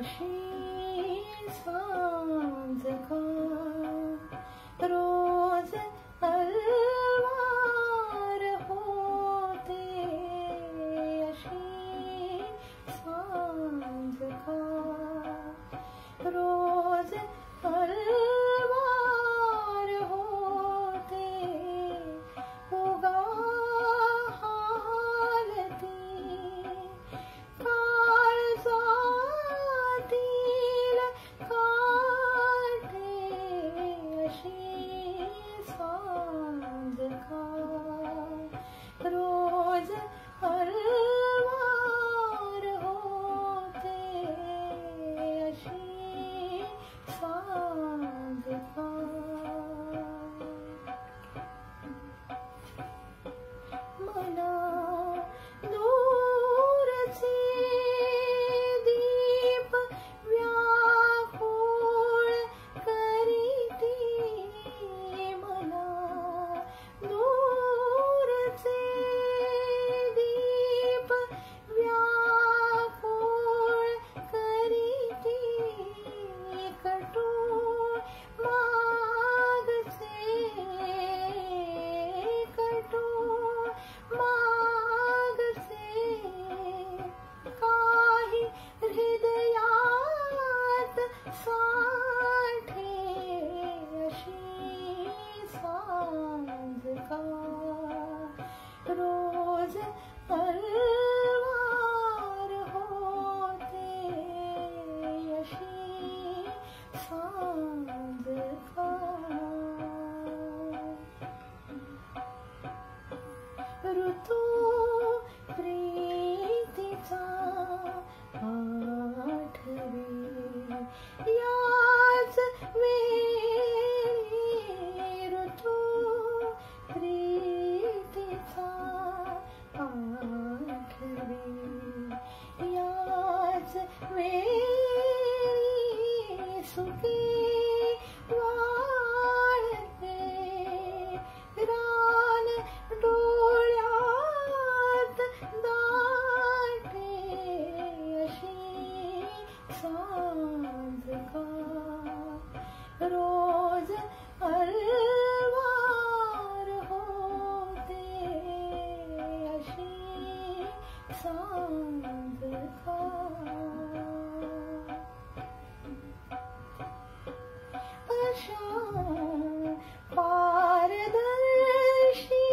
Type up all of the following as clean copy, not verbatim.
अशी सांज का रोज अलवार होते, अशी सांज का रोज अलवार होते, उगा हालती काळजातील काटे, अशी सांज का रोज अलवार होते, अशी सांज का मना दूरचे दीप व्याकुळ करीती, मना दूरचे दीप व्याकुळ करीती, कटू मागचे कटू मागचे काही हृदयात साठे, अशी सांज का रोज अलवार होते, अशी सांज का ऋतू प्रीतीचा आठवे, याच वेळी ऋतू प्रीतीचा आठवे, याच वेळी सुके वाळते रान डोळ्यात दाटे, अशी सांज का रोज अलवार होते, अशी सांज का अशा पारदर्शी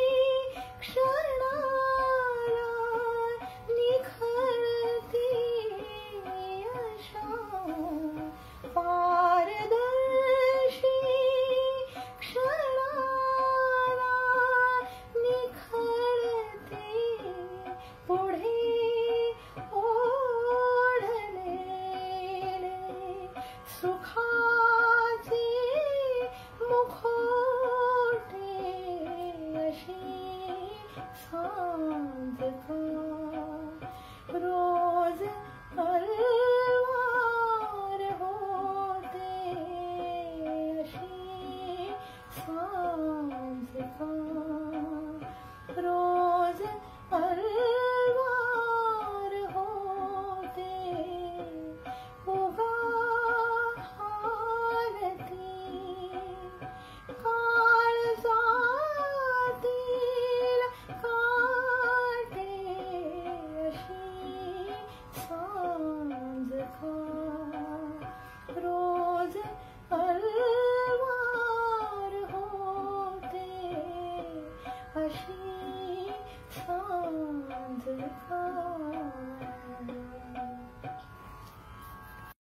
क्षणाला निखळती, अशा पारदर्शी क्षणाला निखळती, पुढे ओढलेले सुखाचे मुखोटे, अशी सांज का रोज अलवार होते, अशी सांज का रोज अलवार होते, उगा हालती काळजातील काटे, अशी सांज का रोज अलवार होते, अशी सांज का